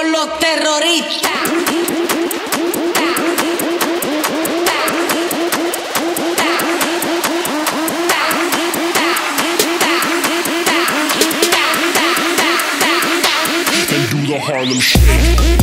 con los terroristas. And do the Harlem Shake.